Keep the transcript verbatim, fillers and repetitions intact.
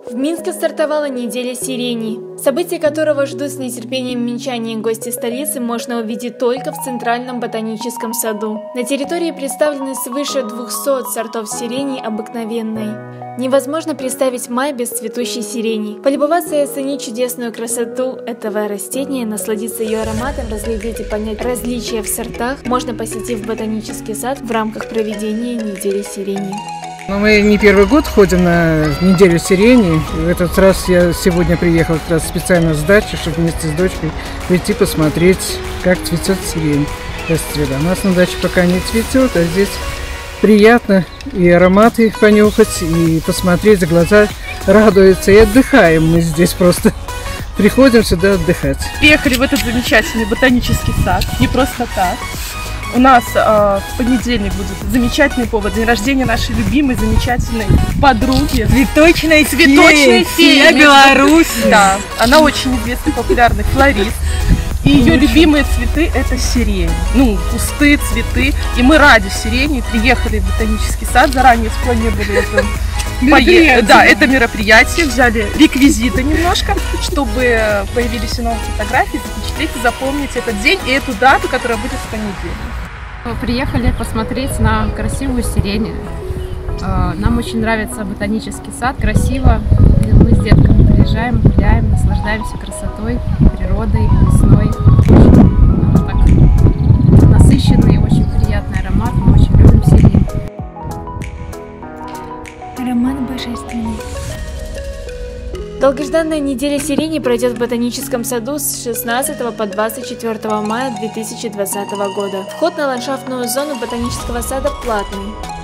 В Минске стартовала неделя сирени, события которого ждут с нетерпением минчане и гости столицы можно увидеть только в Центральном ботаническом саду. На территории представлены свыше двухсот сортов сирени обыкновенной. Невозможно представить май без цветущей сирени. Полюбоваться и оценить чудесную красоту этого растения, насладиться ее ароматом, разглядеть и понять различия в сортах можно, посетив ботанический сад в рамках проведения недели сирени. Но мы не первый год ходим на неделю сирени. В этот раз я сегодня приехала как раз специально с дачи, чтобы вместе с дочкой прийти посмотреть, как цветет сирень. Расцвела. У нас на даче пока не цветет, а здесь приятно и ароматы понюхать, и посмотреть, за глаза радуются. И отдыхаем мы здесь просто. Приходим сюда отдыхать. Приехали в этот замечательный ботанический сад. Не просто так. У нас э, в понедельник будет замечательный повод, день рождения нашей любимой, замечательной подруги. Цветочной Цветочной феи Беларуси. Да, она очень известный популярный флорист. И ее любимые цветы – это сирень. Ну, кусты, цветы. И мы ради сирени приехали в ботанический сад, заранее спланировали это. Пое... Да, это мероприятие, взяли реквизиты немножко, чтобы появились и новые фотографии, запечатлеть и запомнить этот день и эту дату, которая будет в понедельник. Приехали посмотреть на красивую сирень. Нам очень нравится ботанический сад, красиво. Мы с детками приезжаем, гуляем, наслаждаемся красотой, природой, весной. Так насыщенный, очень приятный аромат, мы очень любим сирень. Аромат божественный. Долгожданная неделя сирени пройдет в ботаническом саду с шестнадцатого по двадцать четвёртое мая две тысячи двадцатого года. Вход на ландшафтную зону ботанического сада платный.